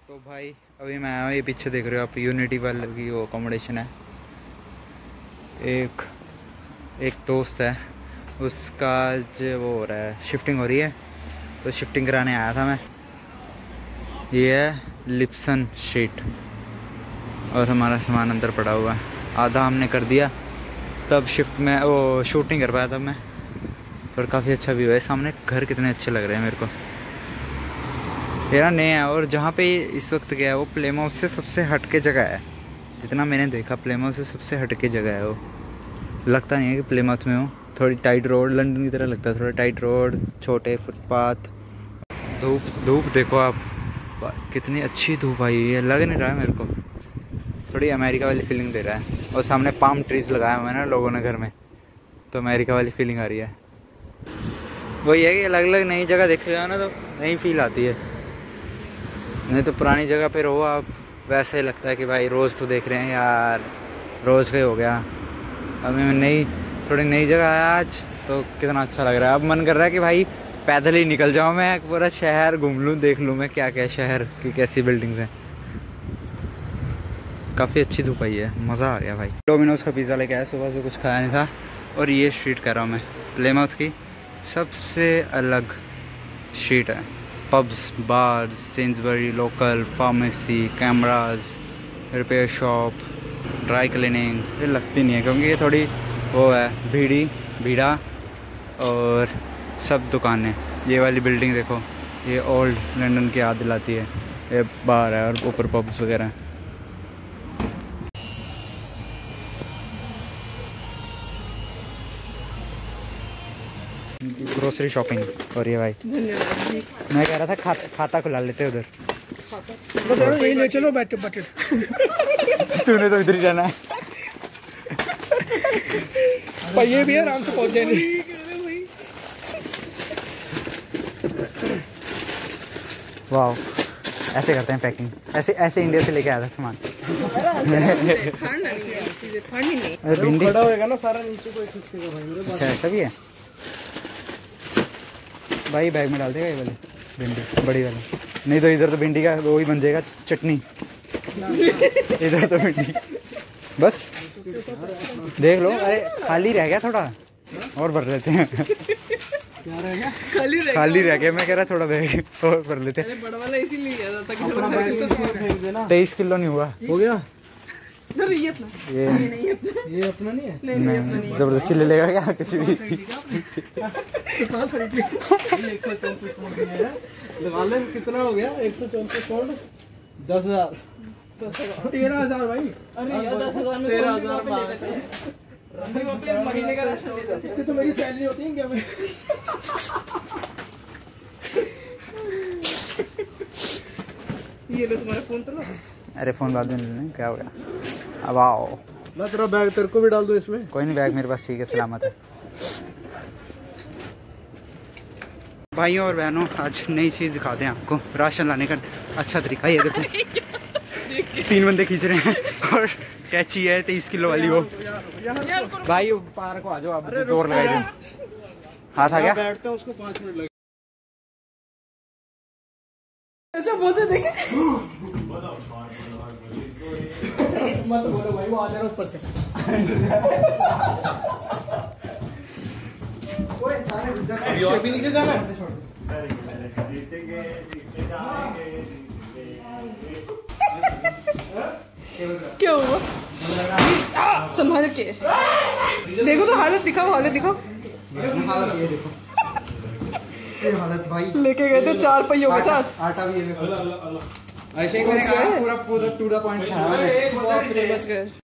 तो भाई अभी मैं आया, ये पीछे देख रहे हो आप, यूनिटी वाले की वो अकोमोडेशन है। एक दोस्त है, उसका जो वो हो रहा है, शिफ्टिंग हो रही है, तो शिफ्टिंग कराने आया था मैं। ये है लिप्सन स्ट्रीट और हमारा सामान अंदर पड़ा हुआ है, आधा हमने कर दिया, तब शिफ्ट में वो शूटिंग कर पाया तब मैं। और काफ़ी अच्छा व्यू है, सामने घर कितने अच्छे लग रहे हैं मेरे को। ये ना नया है, और जहाँ पे इस वक्त गया है वो प्लेमाउथ से सबसे हटके जगह है। जितना मैंने देखा प्लेमाउथ से सबसे हटके जगह है वो। लगता नहीं है कि प्लेमाउथ में हो। थोड़ी टाइट रोड, लंदन की तरह लगता है, थोड़ा टाइट रोड, छोटे फुटपाथ। धूप देखो आप, कितनी अच्छी धूप आई है, लग नहीं रहा है मेरे को। थोड़ी अमेरिका वाली फीलिंग दे रहा है, और सामने पाम ट्रीज़ लगाए हुए हैं ना लोगों ने घर में, तो अमेरिका वाली फीलिंग आ रही है। वही है कि अलग अलग नई जगह देखते जाओ ना तो नई फील आती है, नहीं तो पुरानी जगह पे रहो आप वैसे ही लगता है कि भाई रोज़ तो देख रहे हैं यार, रोज़ का ही हो गया। अभी मैं थोड़ी नई जगह आया आज, तो कितना अच्छा लग रहा है। अब मन कर रहा है कि भाई पैदल ही निकल जाऊँ, मैं पूरा शहर घूम लूँ, देख लूँ मैं क्या क्या शहर की कैसी बिल्डिंग्स हैं। काफ़ी अच्छी धूप आई है, मज़ा आ गया भाई। डोमिनोज़ का पिज़्ज़ा लेके आया, सुबह से कुछ खाया नहीं था। और ये स्ट्रीट कह रहा हूँ मैं, प्लेमाउथ की सबसे अलग स्ट्रीट है। Pubs, bars, Sainsbury, local pharmacy, cameras, repair shop, dry cleaning ये लगती नहीं है, क्योंकि ये थोड़ी वो है भीड़ा और सब दुकानें। ये वाली बिल्डिंग देखो, ये ओल्ड लंदन की याद दिलाती है। ये बार है और ऊपर पब्स वगैरह। Grocery shopping. और ये भाई मैं कह रहा था खाता खुला लेते उधर। यही ले चलो बकेट। तूने तो इधर ही जाना है। पर ये भी है, आराम से पहुंच जाएंगे। वाह, ऐसे करते हैं पैकिंग, ऐसे इंडिया से लेके आया था सामान। अरे भिंडी खड़ा होएगा ना सारा नीचे कोई खिसकेगा भाई। अच्छा ऐसा भी है भाई, बैग में डाल देगा ये वाली भिंडी बड़ी वाली, नहीं तो इधर तो भिंडी का वो ही बन जाएगा चटनी। इधर तो भिंडी बस देख लो। अरे खाली रह गया थोड़ा और भर लेते हैं। क्या रह गया? खाली रह गया, मैं कह रहा थोड़ा बैग और भर लेते हैं। बड़ा वाला इसीलिए गया था ताकि 23 किलो नहीं हुआ, हो गया। ये अपना नहीं है। नहीं जबरदस्ती ले लेगा क्या कुछ भी। लगा ले, कितना हो गया? 134 पाउंड, 10,000 13,000 भाई। अरे यार 10,000 में 13,000 महीने का राशन दे देते तो मेरी सैलरी होती है क्या? ये लो तुम्हारा फोन तो लो। अरे फ़ोन बाद में लेना, क्या हो गया। अब आओ मैं तेरा बैग तेरे को भी डाल दूं इसमें। कोई नहीं, बैग मेरे पास ठीक है, सलामत है। भाइयों और बहनों, आज नई चीज़ दिखाते हैं आपको राशन लाने का अच्छा तरीका। ये देखो 3 बंदे खींच रहे हैं और कैची है 23 किलो वाली वो। भाई पार को आ जाओ, आप जोर लगाई दो। हाथ आ गया, बैठता उसको 5 मिनट लगे। ऐसा बोलते देखे मत बोलो भाई, वो आ जा रहा ऊपर से। और भी नीचे जाना है। क्या हुआ? संभाल के देखो तो, हालत दिखाओ, हालत दिखाओ। ये देखो ये हालत भाई। लेके गए थे 4 पहियों के साथ। आटा भी है ऐसे ही पूरा टू द पॉइंट। बच गए।